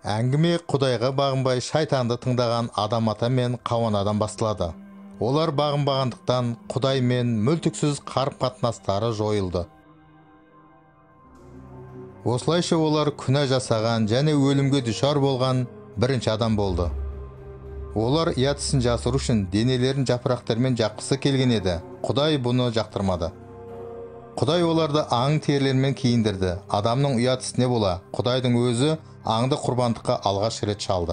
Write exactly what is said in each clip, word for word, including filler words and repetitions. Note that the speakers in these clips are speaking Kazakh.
Әңгіме Құдайға бағынбай шайтанды тыңдаған адам ата мен қауанадан басталады. Олар бағынбағандықтан Құдай мен мүлтіксіз қарым-қатынастары жойылды. Осылайша олар күнә жасаған және өлімге душар болған бірінші адам болды. Олар ұятысын жасыру үшін денелерін жапырақтармен жапқысы келген еді. Құдай бұны жақтырмады. Құдай оларды аң терілермен киіндірді. Адамның ұятысы не бола? Құдайдың өзі аңды құрбандыққа алғаш рет шалды.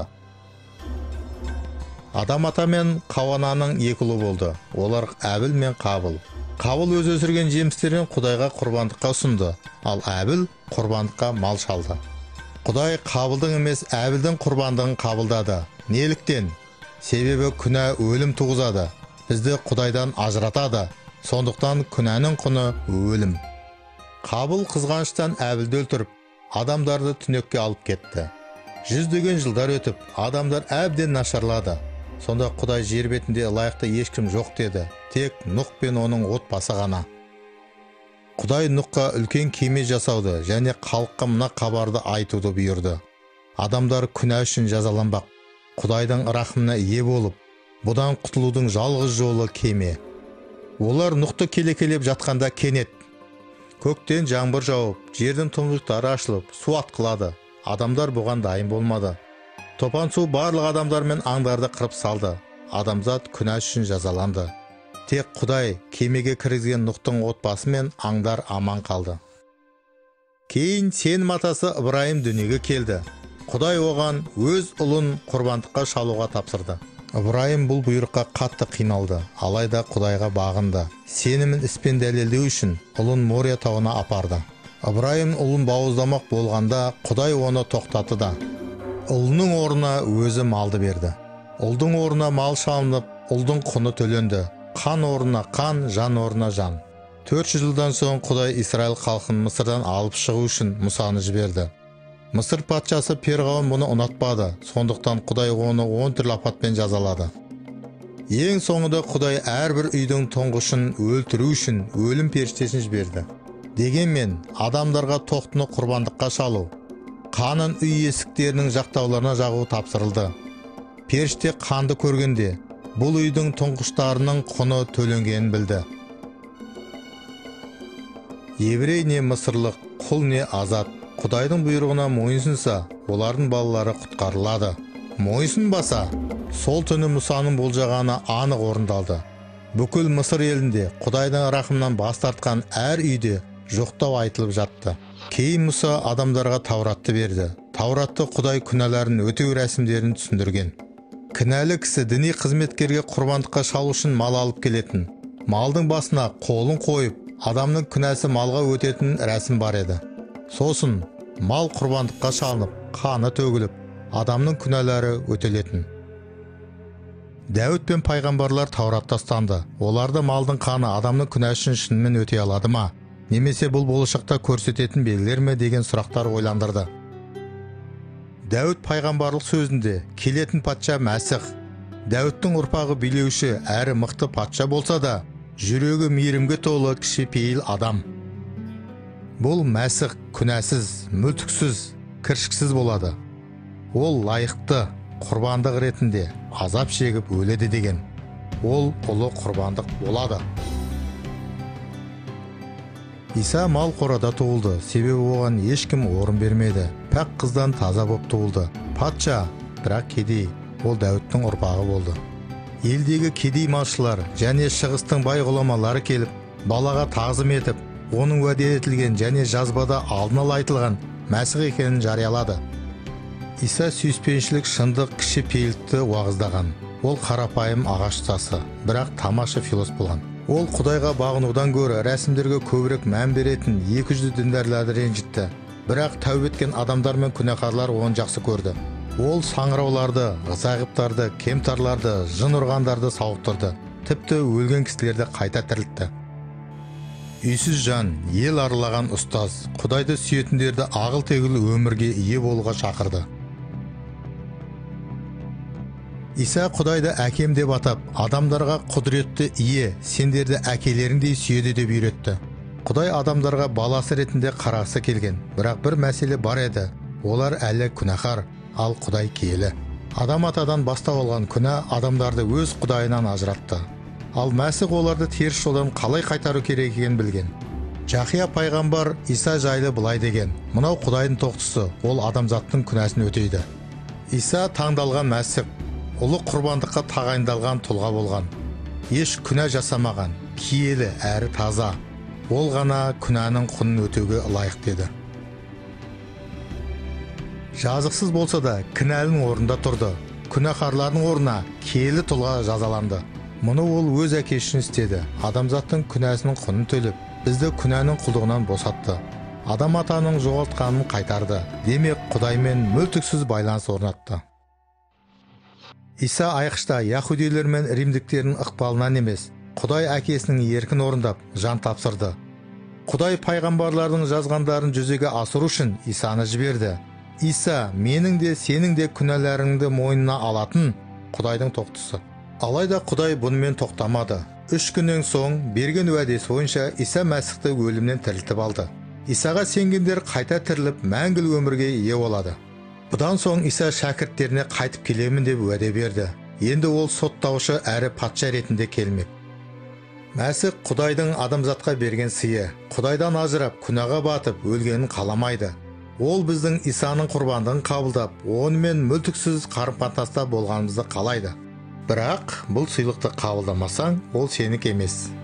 Адам ата мен Қауананың екі ұлы болды. Олар Әбіл мен Қабыл. Қабыл өз өсірген жемістерін Құдайға құрбандыққа ұсынды, ал Әбіл құрбандыққа мал шалды. Құдай Қабылдың емес Әбілдің құрбандығын қабылдады. Неліктен? Себебі күнә өлім туғызады, бізді Құдайдан ажыратады. Сондықтан күнәнің құны өлім. Қабыл қызғаныштан Әбілді өлтіріп, адамдарды түнекке алып кетті. Жүздеген жылдар өтіп, адамдар әбден нашарлады. Сонда Құдай жер бетінде лайықты ешкім жоқ деді, тек Нұх пен оның отбасы ғана. Құдай Нұхқа үлкен кеме жасауды және халыққа мына хабарды айтуды бұйырды. Адамдар күнә үшін жазаланбақ. Құдайдың рахымына ие болып, бұдан құтылудың жалғыз жолы кеме. Олар Нұхты келекелеп жатқанда кенет көктен жаңбыр жауып, жердің тұңғиықтары ашылып, су атқылады. Адамдар бұған дайын болмады. Топан су барлық адамдар мен аңдарды қырып салды. Адамзат күнә үшін жазаланды. Тек Құдай кемеге кіргізген Нұхтың отбасы мен аңдар аман қалды. Кейін Сенім атасы Ибраим дүниеге келді. Құдай оған өз ұлын құрбандыққа шалуға тапсырды. Ибраим бұл бұйрыққа қатты қиналды, алайда Құдайға бағынды. Сенімін іспен дәлелдеу үшін ұлын Мория тауына апарды. Ибраим ұлын бауыздамақ болғанда Құдай оны тоқтатты да, ұлының орнына өзі малды берді. Ұлдың орнына мал шалынып, ұлдың құны төленді. Қан орнына қан, жан орнына жан. төрт жүз жылдан соң Құдай Израиль халқын Мысырдан алып шығу үшін Мұсаны жіберді. Мысыр патшасы Перғауын бұны ұнатпады, сондықтан Құдай оны он түрлі апатпен жазалады. Ең соңында Құдай әрбір үйдің тұңғышын өлтіру үшін өлім періштесін жіберді. Дегенмен адамдарға тоқтыны құрбандыққа шалу, қанын үй есіктерінің жақтауларына жағу тапсырылды. Періште қанды көргенде бұл үйдің тұңғыштарының құны төленгенін білді. Еврей не мысырлық, құл не азат, Құдайдың бұйрығына мойынсынса, олардың балалары құтқарылады. Мойынсынбаса, сол түні Мұсаның болжағаны анық орындалды. Бүкіл Мысыр елінде Құдайдың рахымынан бас тартқан әр үйде жоқтау айтылып жатты. Кейін Мұса адамдарға Тауратты берді. Тауратты Құдай күнәларын өтеу рәсімдерін түсіндірген. Кінәлі кісі діни қызметкерге құрбандыққа шалу үшін мал алып келетін. Малдың басына қолын қойып, адамның күнәсі малға өтетін рәсім бар еді. Сосын мал құрбандыққа шалынып, қаны төгіліп, адамның күнәлары өтелетін. Дәуіт пен пайғамбарлар Тауратта ұстанды. Оларды малдың қаны адамның күнәсін шынымен өте алады ма? Немесе бұл болашақта көрсететін белгілер ме деген сұрақтар ойландырды. Дәуіт пайғамбарлық сөзінде келетін патша Мәсіх. Дәуіттің ұрпағы билеуші әрі мықты патша болса да, жүрегі мейірімге толы кішіпейіл адам. Бұл Мәсіх күнәсіз, мүлтіксіз, кіршіксіз болады. Ол лайықты құрбандық ретінде азап шегіп өледі деген. Ол ұлы құрбандық болады. Иса мал қорада туылды, себебі оған ешкім орын бермеді. Пәк қыздан таза боп туылды. Патша, бірақ кедей, ол Дәуіттің ұрпағы болды. Елдегі кедей малшылар және шығыстың бай ғұламалары келіп, балаға тағзым етіп, оның уәде етілген және жазбада алдын ала айтылған Мәсіх екенін жариялады. Иса сүйіспеншілік, шындық, кішіпейілдікті уағыздаған. Ол қарапайым ағаш ұстасы, бірақ тамаша философ болған. Ол Құдайға бағынудан гөрі рәсімдерге көбірек мән беретін екі жүзді діндарларды ренжітті. Бірақ тәубе еткен адамдар мен күнәһарлар оны жақсы көрді. Ол саңырауларды, зағиптарды, кемтарларды, жын ұрғандарды сауықтырды. Тіпті өлген кісілерді қайта тірілтті. Үйсіз жан, ел аралаған ұстаз, Құдайды сүйетіндерді ағыл-тегіл өмірге ие болуға шақырды. Иса Құдайды әкем деп атап, адамдарға құдіретті ие, сендерді әкелеріңдей сүйеді деп үйретті. Құдай адамдарға баласы ретінде қарасы келген, бірақ бір мәселе бар еді. Олар әлі күнәһар, ал Құдай киелі. Адам атадан бастап алған күнә адамдарды өз Құдайынан ажыратты. Ал Мәсіх оларды теріс жолдан қалай қайтару керек екенін білген. Жақия пайғамбар Иса жайлы былай деген: мынау Құдайдың тоқтысы, ол адамзаттың күнәсін өтейді. Иса таңдалған Мәсіх, ұлы құрбандыққа тағайындалған тұлға болған. Еш күнә жасамаған, киелі әрі таза. Ол ғана күнәнің құнын өтеуге лайық деді. Жазықсыз болса да кінәлінің орнында тұрды. Күнәһарлардың орнына киелі тұлға жазаланды. Мұны ол өз әкесі үшін істеді. Адамзаттың күнәсінің құнын төлеп, бізді күнәнің құлдығынан босатты. Адам атаның жоғалтқанын қайтарды. Демек, Құдаймен мүлтіксіз байланыс орнатты. Иса айқышта яһудилер мен римдіктердің ықпалынан емес, Құдай әкесінің еркін орындап, жан тапсырды. Құдай пайғамбарлардың жазғандарын жүзеге асыру үшін Исаны жіберді. Иса менің де сенің де күнәларыңды мойнына алатын Құдайдың тоқтысы. Алайда Құдай бұнымен тоқтамады. Үш күннен соң берген уәдесі бойынша Иса Мәсіхті өлімнен тірілтіп алды. Исаға сенгендер қайта тіріліп, мәңгілік өмірге ие болады. Бұдан соң Иса шәкірттеріне қайтып келемін деп уәде берді. Енді ол соттаушы әрі патша ретінде келмек. Мәсіх Құдайдың адамзатқа берген сыйы. Құдайдан ажырап, күнәға батып, өлгенін қаламайды. Ол біздің Исаның құрбандығын қабылдап, онымен мүлтіксіз қарым-қатынаста болғанымызды қалайды. Бірақ бұл сыйлықты қабылдамасаң, ол сенікі емес.